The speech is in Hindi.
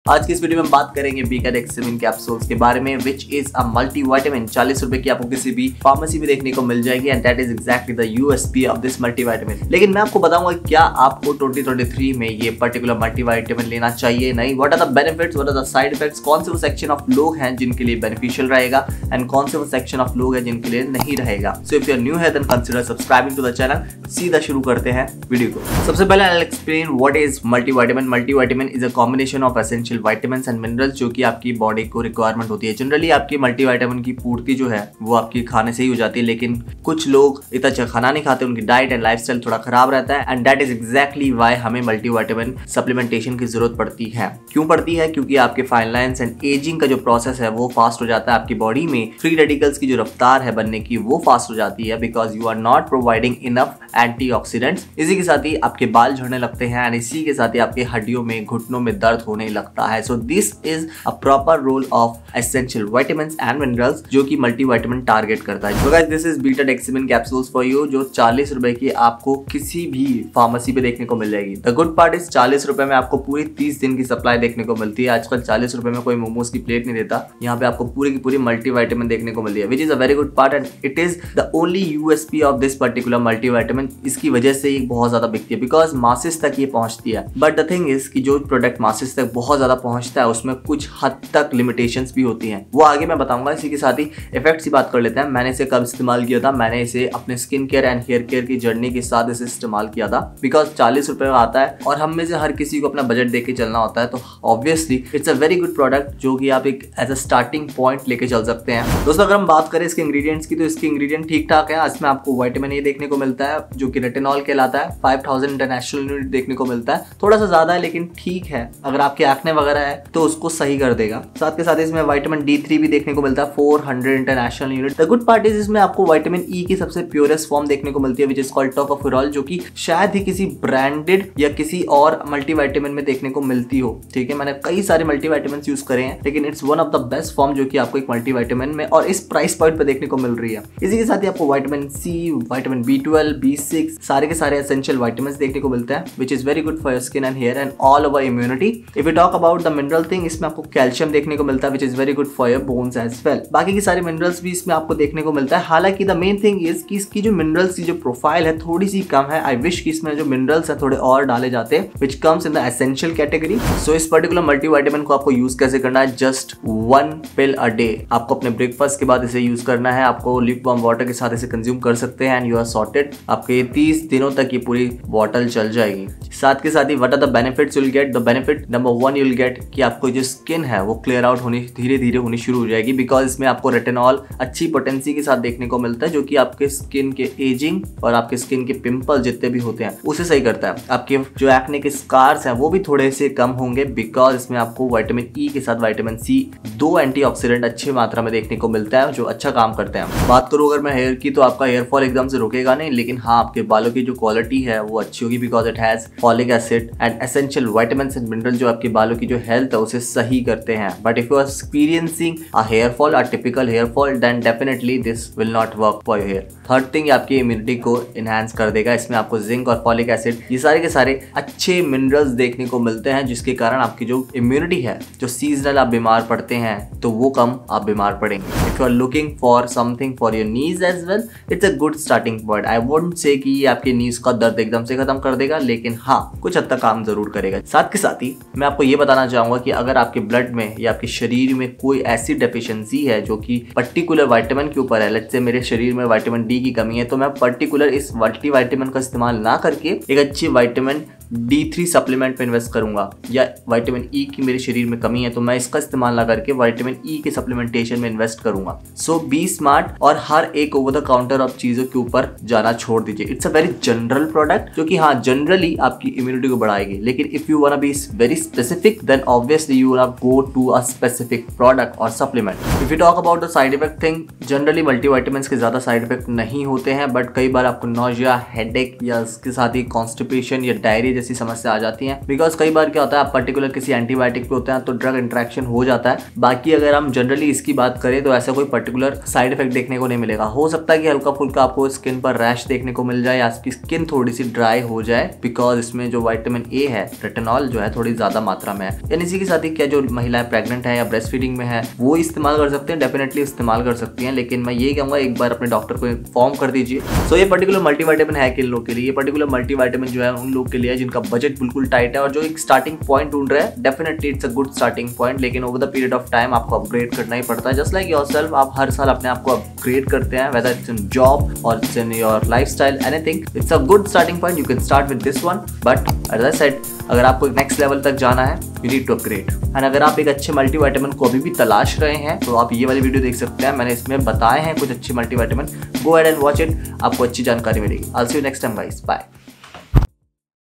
आज की इस वीडियो में हम बात करेंगे बीकाडेक्सिमिन कैप्सूल्स के बारे में, विच इज अ मल्टीविटामिन। 40 रुपए की आपको किसी भी फार्मेसी में देखने को मिल जाएगी and that is exactly the USP of this multivitamin. लेकिन मैं आपको बताऊंगा क्या आपको 2023 में ये पर्टिकुलर मल्टीविटामिन लेना चाहिए नहीं, what are the benefits, what are the side effects, कौन से वो सेक्शन ऑफ लोग हैं जिनके लिए बेनिफिशियल रहेगा एंड कौन से वो सेक्शन ऑफ लोग हैं जिनके लिए नहीं रहेगा। So if you are new है then consider subscribing to the channel. सीधा शुरू करते हैं वीडियो को। सबसे पहले I will explain what is multivitamin. Multivitamin is a combination of essential vitamins and minerals जो कि आपकी बॉडी को रिक्वायरमेंट होती है। जनरली आपकी मल्टीविटामिन की पूर्ति जो है वो आपकी खाने से ही हो जाती है, लेकिन कुछ लोग इतना अच्छा खाना नहीं खाते, उनकी डाइट एंड लाइफस्टाइल थोड़ा खराब रहता है and that is exactly why हमें मल्टीविटामिन सप्लीमेंटेशन की जरूरत पड़ती है। क्यों पड़ती है? क्योंकि आपके फाइन लाइन्स एंड एजिंग का जो प्रोसेस है वो फास्ट हो जाता है, आपकी बॉडी में फ्री रेडिकल्स की जो रफ्तार है बनने की वो फास्ट हो जाती है because you are not providing enough antioxidants. इसी के साथ ही आपके बाल झड़ने लगते हैं एंड इसी के साथ ही आपके हड्डियों में, घुटनों में दर्द होने लगता है। So this is a proper role of essential vitamins and minerals जो कि मल्टीविटामिन टारगेट करता है। So guys, this is बीटाडेक्सिमिन कैप्सूल्स फॉर यू जो 40 रुपए की आपको किसी भी फार्मेसी पे देखने को मिल जाएगी। द गुड पार्ट इज 40 रुपए में आपको पूरी 30 दिन की सप्लाई देखने को मिलती है। आजकल 40 रुपए में कोई मोमोज की प्लेट नहीं देता, यहाँ पे आपको पूरी की पूरी मल्टीविटामिन देखने को मिलती है, which is a very good part and it is the only USP of this particular multivitamin. इसकी वजह से ये बहुत ज्यादा बिकती है बिकॉज मासेस तक ये पहुंचती है। बट द थिंग इज कि जो प्रोडक्ट मासेस तक बहुत ज्यादा पहुंचता है उसमें कुछ हद तक लिमिटेशंस भी होती हैं, वो आगे मैं बताऊंगा। इसी के साथ ही इफेक्ट्स की बात कर लेते हैं। मैंने इसे कब इस्तेमाल किया था? मैंने इसे अपने skin care and hair care की जर्नी के साथ इसे इस्तेमाल किया था बिकॉज 40 रुपए में आता है और हम में से हर किसी को अपना बजट देके चलना होता है, तो obviously it's a very good product जो कि आप एक एज अ स्टार्टिंग पॉइंट लेके चल सकते हैं। दोस्तों अगर हम बात करें इसके इंग्रेडिएंट्स की तो इसके इंग्रेडिएंट ठीक ठाक है। इसमें आपको विटामिन ए देखने को मिलता है जो कि रेटिनॉल कहलाता है। 5000 इंटरनेशनल यूनिट देखने को मिलता है, थोड़ा सा ज्यादा है लेकिन ठीक है, अगर आपके एक्ने वगैरह है तो उसको सही कर देगा। साथ के साथ इसमें विटामिन D3 भी देखने को मिलता है, 400 international unit. The good part is इसमें आपको विटामिन ई की सबसे प्योरेस्ट फॉर्म देखने को मिलती है विच इज कॉल्ड टोकोफेरॉल, जो कि शायद ही किसी ब्रांडेड या किसी और मल्टीविटामिन में देखने को मिलती हो। ठीक है, मैंने कई सारे मल्टीविटामिन यूज करे हैं लेकिन it's one of the best form जो कि आपको एक मल्टीविटामिन में और इस प्राइस पॉइंट पे देखने को मिल रही है। इसी के साथ ही आपको vitamin C, vitamin B12, B6 सारे के सारे एसेंशियल विटामिन्स देखने को मिलते हैं which is very good for your skin and hair and all over immunity. If you talk about the mineral thing, इसमें आपको कैल्शियम देखने को मिलता है which is very good for your bones as well. बाकी की सारे मिनरल्स भी इसमें आपको देखने को मिलता है। हालांकि द मेन थिंग इज कि इसकी जो मिनरल्स की जो प्रोफाइल है थोड़ी सी कम है। आई विश कि इसमें जो मिनरल्स है थोड़े और डाले जाते हैं which comes in the essential category. So इस पर्टिकुलर मल्टीविटामिन को आपको यूज कैसे करना है? Just 1 pill a day. आपको अपने ब्रेकफास्ट के बाद इसे यूज करना है, आपको लिक्विड वाटर के साथ इसे कंज्यूम कर सकते हैं एंड यू आर सॉर्टेड। आपके 30 दिनों तक ये पूरी बॉटल चल जाएगी। साथ के साथ ही what are the benefits you will get? The benefit number 1 you will get कि आपको जो स्किन है वो क्लियर आउट होनी धीरे धीरे होनी शुरू हो जाएगी बिकॉज इसमें आपको रेटिनॉल अच्छी पोटेंसी के साथ देखने को मिलता है जो कि आपके स्किन के एजिंग और आपके स्किन के पिंपल जितने भी होते हैं उसे सही करता है। आपके जो एक्ने के स्कार्स हैं वो भी थोड़े से कम होंगे बिकॉज इसमें आपको विटामिन ई के साथ विटामिन सी, 2 एंटीऑक्सीडेंट अच्छी मात्रा में देखने को मिलता है जो अच्छा काम करते हैं। बात करूं अगर मैं हेयर की तो आपका हेयर फॉल एकदम से रुकेगा नहीं, लेकिन हाँ आपके बालों की जो क्वालिटी है वो अच्छी होगी because it has folic acid and essential vitamins and mineral जो आपके बालों की जो हेल्थ है उसे सही करते हैं। But if you are experiencing a hair fall, a typical hair fall, then definitely this will not work for your hair. Third thing, आपकी इम्यूनिटी को एनहांस कर देगा। इसमें आपको जिंक और फॉलिक एसिड ये सारे के सारे अच्छे मिनरल्स देखने को मिलते हैं जिसके कारण आपकी जो इम्यूनिटी है, जो सीजनल आप बीमार पड़ते हैं तो वो कम आप बीमार पड़ेंगे। If you are looking for something for your knees as well, it's a good starting point. I wouldn't say कि ये आपके नीज का दर्द एकदम से खत्म कर देगा, लेकिन हाँ कुछ हद तक काम जरूर करेगा। साथ के साथ ही मैं आपको ये बताना चाहूंगा कि अगर आपके ब्लड में या आपके शरीर में कोई ऐसी डेफिशिएंसी है जो कि पर्टिकुलर विटामिन के ऊपर है, लेट्स से मेरे शरीर में विटामिन डी की कमी है, तो मैं पर्टिकुलर इस मल्टीविटामिन का इस्तेमाल ना करके एक अच्छी विटामिन D3 सप्लीमेंट पे इन्वेस्ट करूंगा, या विटामिन ई की मेरे शरीर में कमी है तो मैं इसका इस्तेमाल ना करके विटामिन ई के सप्लीमेंटेशन में इन्वेस्ट करूंगा। सो बी स्मार्ट और हर एक ओवर द काउंटर ऑफ चीजों के ऊपर जाना छोड़ दीजिए। It's a very general product जो कि हाँ जनरली आपकी इम्यूनिटी को बढ़ाएगी, लेकिन if you want be very specific then obviously you will go to a specific product और supplement. If you talk about the side effect thing, generally multivitamins के ज्यादा साइड इफेक्ट नहीं होते हैं, बट कई बार आपको नोजिया, हेडेक या इसके साथ ही कॉन्स्टिपेशन या डायरिया जैसी समस्या आ जाती है। बिकॉज कई बार क्या होता है, आप पर्टिकुलर किसी एंटीबायोटिक पे होते हैं तो ड्रग इंट्रैक्शन हो जाता है। बाकी अगर हम जनरली इसकी बात करें तो ऐसा कोई पर्टिकुलर साइड इफेक्ट देखने को नहीं मिलेगा। हो सकता है कि हल्का फुल्का आपको स्किन पर रैश देखने को मिल जाए या आपकी स्किन थोड़ी सी ड्राई हो जाए, बिकॉज इसमें जो विटामिन ए है, रेटिनॉल जो है थोड़ी ज्यादा मात्रा में है। यानी इसी के साथ ही क्या जो महिलाएं प्रेग्नेंट है या ब्रेस्ट फीडिंग में है वो इस्तेमाल कर सकते हैं, डेफिनेटली इस्तेमाल कर सकती हैं। लेकिन मैं यही कहूंगा एक बार अपने डॉक्टर को इन्फॉर्म कर दीजिए। सो ये पर्टिकुलर मल्टीविटामिन है किन लोग के लिए? ये पर्टिकुलर मल्टीविटामिन जो है उन लोग के लिए है जिनका बजट बिल्कुल टाइट है और जो एक स्टार्टिंग पॉइंट ढूंढ रहे हैं। Definitely it's a good starting point, लेकिन over the period of time आपको अपग्रेड करना ही पड़ता है। जस्ट लाइक योरसेल्फ, आप हर साल अपने आप को अपग्रेड करते हैं, वेदर इट्स इन जॉब और it's in your lifestyle, anything. It's a good starting point, you can start with this one, but as I said, अगर आपको नेक्स्ट लेवल तक जाना है you need to upgrade. And अगर आप एक अच्छे मल्टीविटामिन को अभी भी तलाश रहे हैं तो आप ये वाली वीडियो देख सकते हैं। मैंने इसमें बताए हैं कुछ अच्छे multivitamin, go ahead and watch it, आपको अच्छी जानकारी मिलेगी। I will see you next time guys, bye.